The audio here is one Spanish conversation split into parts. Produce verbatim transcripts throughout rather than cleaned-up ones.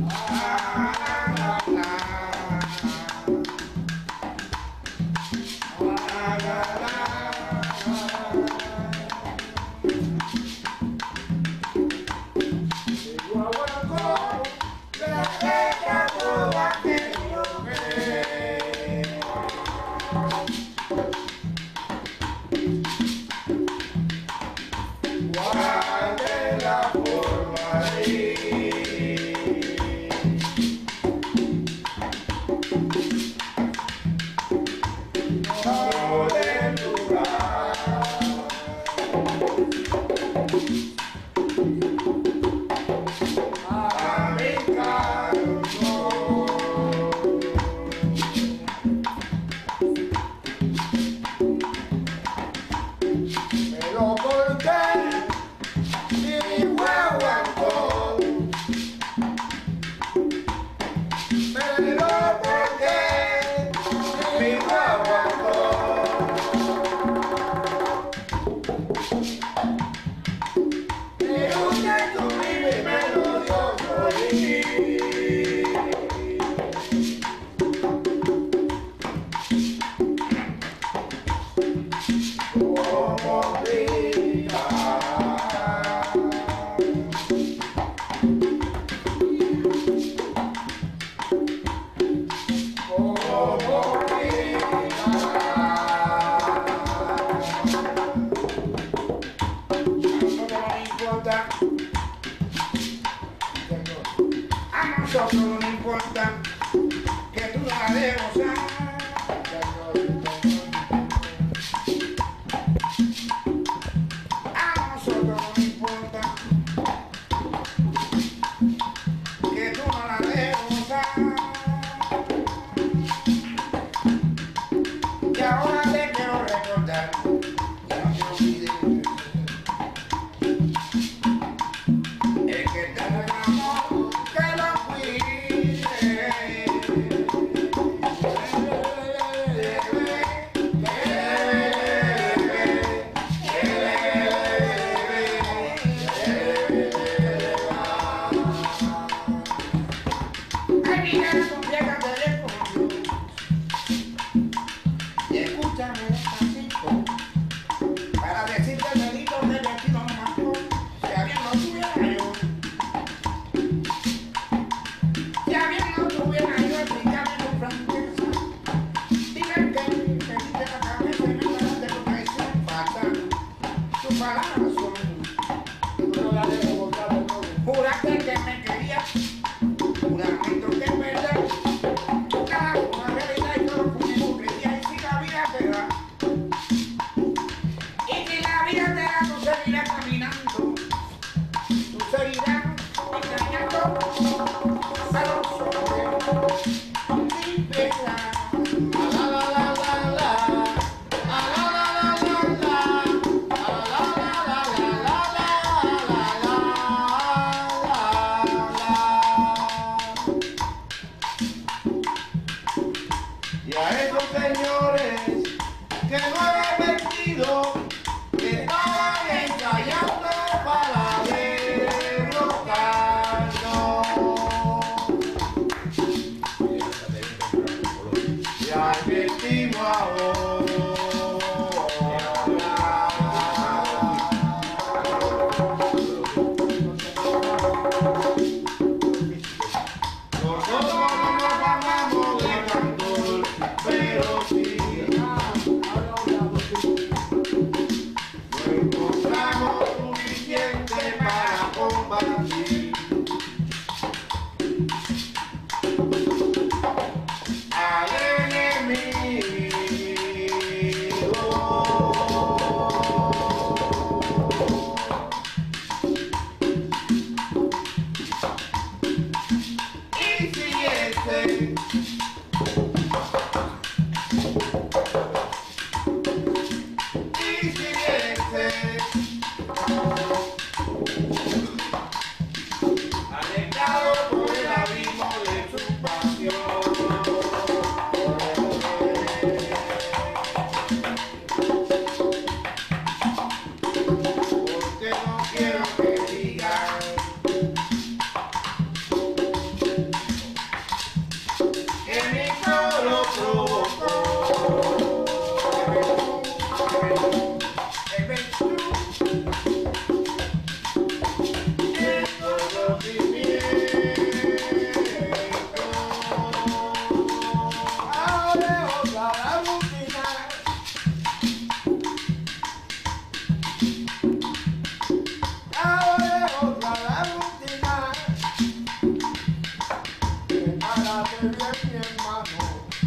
El que te amor, que lo cuide. bien, mi hermano.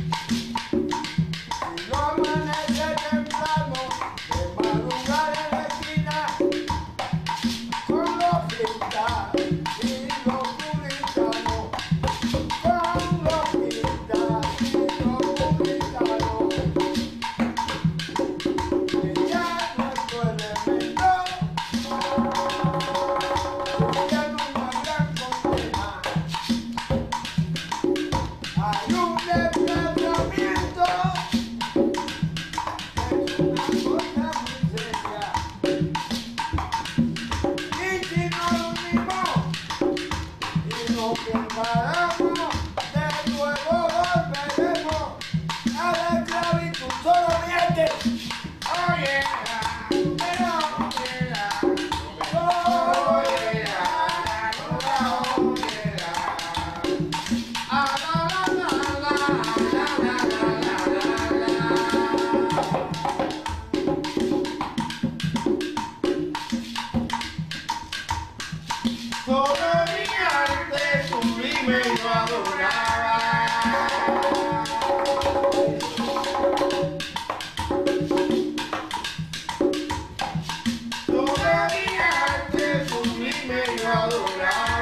Si no amanece temprano, de madrugada en la esquina, con los pintas y los puritanos, con los pintas y los puritanos, que ya nuestro elemento tiene una gran condena. Hay un desplazamiento, es una cosa muy seria. Y si nos unimos y nos preparamos, de nuevo volveremos a la esclavitud solamente. Oh yeah, oh yeah, oh yeah, oh yeah. Ah, la, la, la, la, la, la, la, la, la. Todo mi arte sublime yo adoraba. Todo mi arte sublime yo adoraba.